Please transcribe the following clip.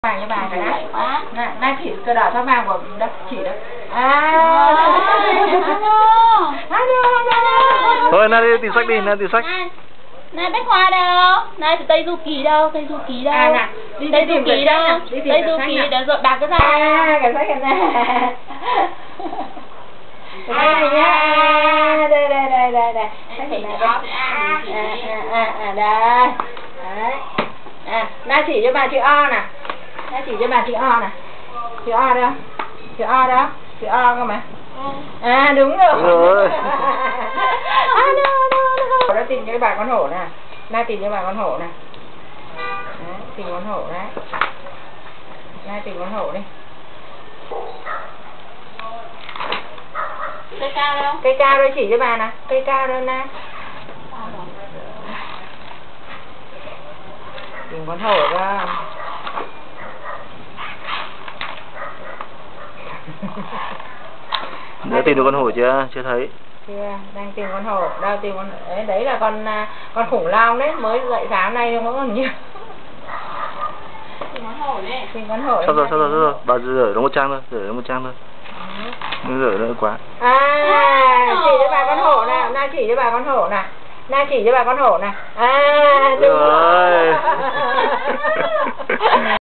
vàng cho bà cái đã. Nay chỉ cờ đỏ sao vàng của đất chỉ đất. Thôi nay đi tìm sách đi, nay tìm sách. Này Bách Khoa đâu? Này từ Tây Du Ký đâu? Tây Du Ký đâu? Nè, đi Tây Du Ký đâu? Tây Du Ký đâu rồi bà cứ ra. Cái sách này. Đây nhá. Đây. Sách này đây. Đây. Đấy. Na chỉ cho bà chữ O nè. Na chỉ cho bà chữ O nè. Chữ O đâu? Chữ O đâu? Chữ O cơ mà. Đúng rồi. Đúng rồi. Nó tìm cho bà con hổ nè. Na tìm cho bà con hổ nè. Đấy, tìm con hổ đấy. Na tìm con hổ đi. Cây cao đâu? Cây cao đây chỉ cho bà nè. Cây cao đâu Na. Tìm con hổ ra. Đã tìm được con hổ chưa? Chưa thấy. Chưa, đang tìm con hổ. Đâu tìm con đấy là con khủng long đấy, mới dậy sáng nay nó còn nhiều. Tìm con hổ đi. Tìm con hổ. Sao rồi. Bà rửa nó một trang thôi, rửa nó một trang thôi. Rửa nữa quá. Chỉ cho bà con hổ nè, Na chỉ cho bà con hổ nè. Na chỉ cho bà con hổ nè. Đúng rồi.